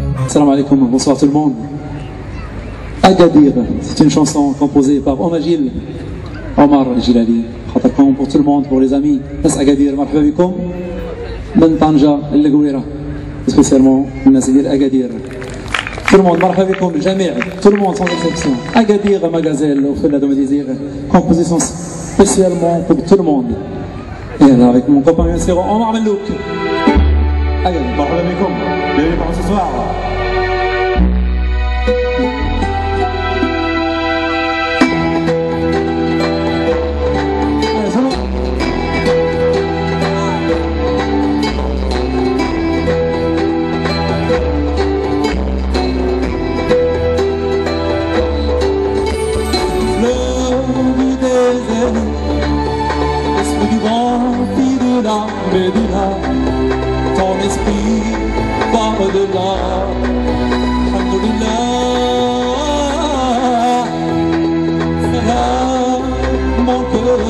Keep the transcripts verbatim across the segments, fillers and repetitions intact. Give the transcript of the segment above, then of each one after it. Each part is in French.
Salam alaikum, bonsoir tout le monde. Agadir, c'est une chanson composée par Omagil, Omar Jilali. خاطركم pour tout le monde, pour les amis. ناس Agadir, مرحبا بكم من طنجة للقويرة. Spécialement الناس ديال Agadir. Tout le monde, مرحبا بكم الجميع. Tout le monde sans exception. Agadir, Magazelle, au feu de la Désir. Composition spécialement pour tout le monde. Et là, avec mon copain bien sûr, Omar Mellouk. Agadir, مرحبا بكم. Bienvenue pour ce soir. Médina, ton esprit va au-delà. Alhamdulillah, salam mon cœur,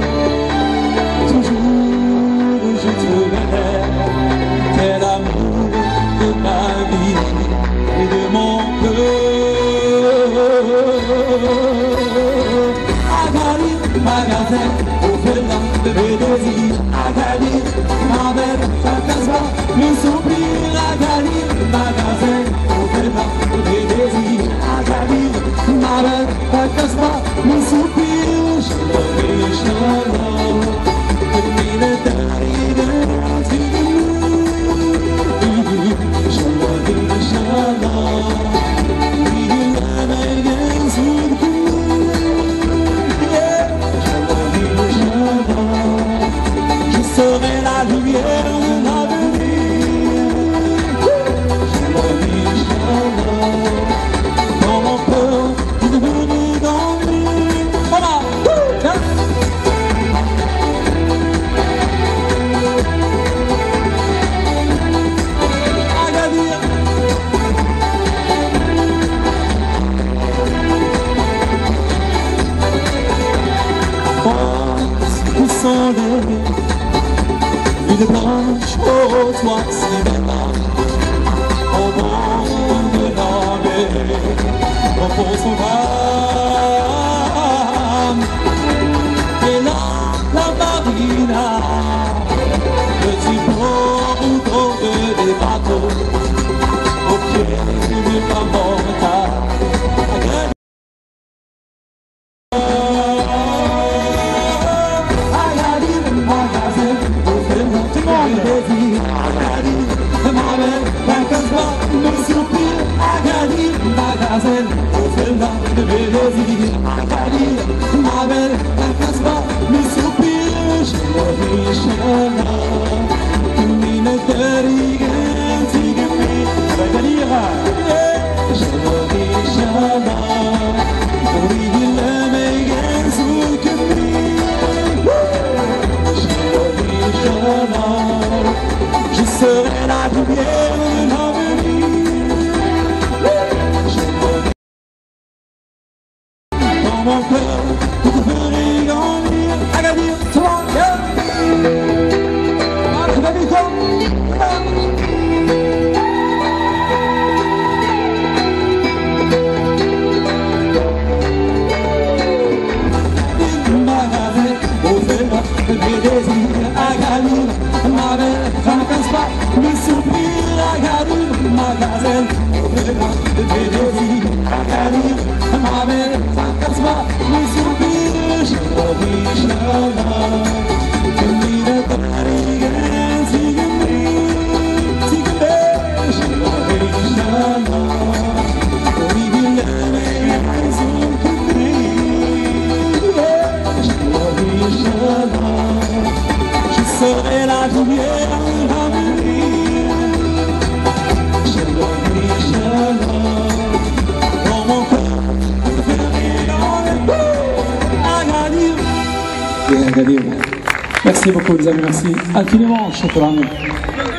toujours je te verrai. T'es l'amour de ma vie et de mon cœur. Agadir, magasin, au-delà de mes désirs. Agadir, ma belle, ça casse pas, me soupir. Agadir, magasin, au-delà de mes désirs. Agadir, ma belle, ça casse pas, me soupir. Je l'aurai, je l'aurai, de mille d'arriver, je l'aurai, je l'aurai, il a m'aidé sur le coup. Serai la lumière de l'avenir. Je l'ai dit, dans mon cœur, tu es devenu dormir. Voilà, Agadir. Où sont les villes blanches aux toits si belles, au bord de la mer, repose son âme. Et là, la marina, petit port où tombent les bateaux, au pied du Pamota. Agadir, au feu de mes désirs. Agadir, ma belle, la casse pas, me soupir. Je l'aurai, je l'aurai, mine de rigueur, tigre-mi. Agadir, je l'aurai, je l'aurai, pour y le meilleur sous que je l'aurai, je l'aurai, je serai la lumière de l'avenir. Mon cœur, pour venir grandir. Agadir, tout le monde, yeah. Marhaba bikum. Magasin, au feu de mes désirs. Agadir, ma belle, ça casse pas, me soupir. Agadir, magasin, au feu de mes désirs. Agadir, ma belle, ça casse pas, me soupir. Je l'aurai, je l'aurai, que mille d'arriver, tigre-mi, tigre-mi. Je l'aurai, je l'aurai, pour y vivre les raisons que brille. Je l'aurai, je l'aurai, je serai la lumière de l'avenir. Je l'aurai, je l'aurai, dans mon cœur, pour venir dans les beaux. Agadir. Agadir. Merci beaucoup les amis, merci infiniment, shukran.